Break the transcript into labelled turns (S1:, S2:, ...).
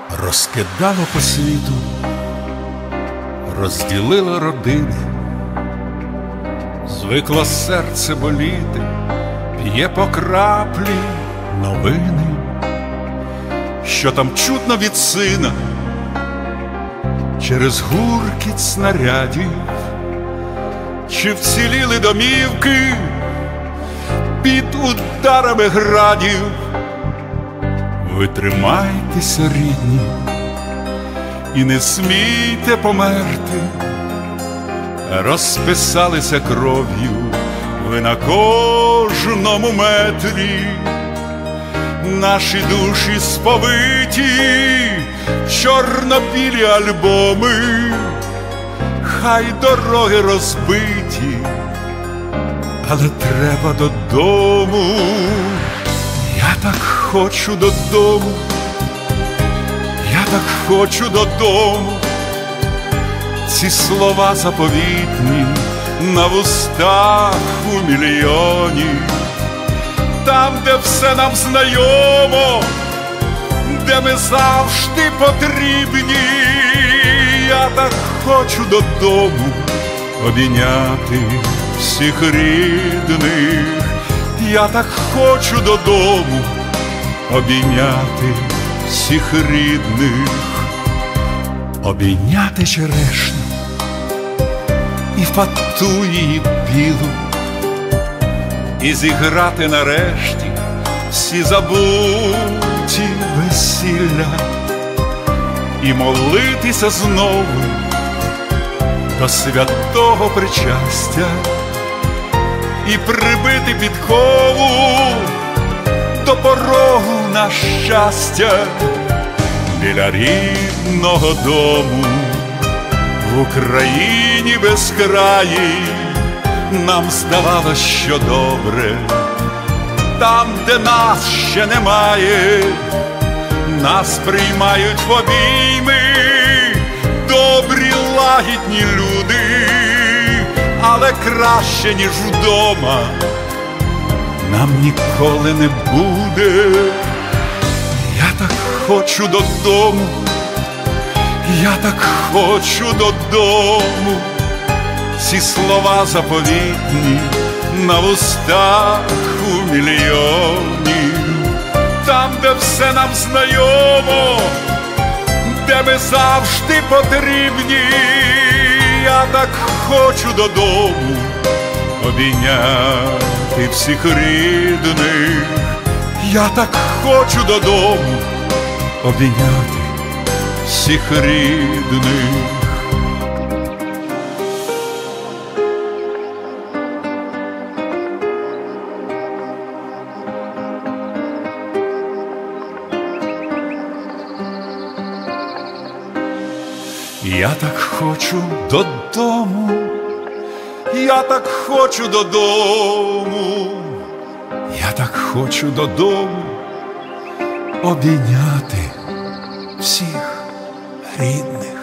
S1: Розкидало по світу, розділило родини, звикло серце боліти, п'є по краплі новини, що там чутно від сина через гуркіт снарядів, чи вціліли домівки під ударами градів. Ви тримайтеся, рідні, і не смійте померти. Розписалися кров'ю ви на кожному метрі, наші душі сповиті в чорно-білі альбоми, хай дороги розбиті, але треба додому. Я так хочу додому, я так хочу додому. Ці слова заповітні на вустах у мільйонів, там, де все нам знайомо, де ми завжди потрібні. Я так хочу додому обійняти всіх рідних. Я так хочу додому обійняти всіх рідних, обійняти черешню і фату її білу, і зіграти нарешті всі забуті весілля, і молитися знову до святого причастя, і прибити підкову до порогу на щастя. Біля рідного дому в Україні безкраїй нам здавалось, що добре. Там, де нас ще немає, нас приймають в обійми добрі лагідні люди. Але краще, ніж вдома, нам ніколи не буде. Я так хочу додому, я так хочу додому. Ці слова заповітні на вустах у мільйонів, там, де все нам знайомо, де ми завжди потрібні. Я так хочу додому обійняти всіх рідних. Я так хочу додому обійняти всіх рідних. Я так хочу додому, я так хочу додому, я так хочу додому обійняти всіх рідних.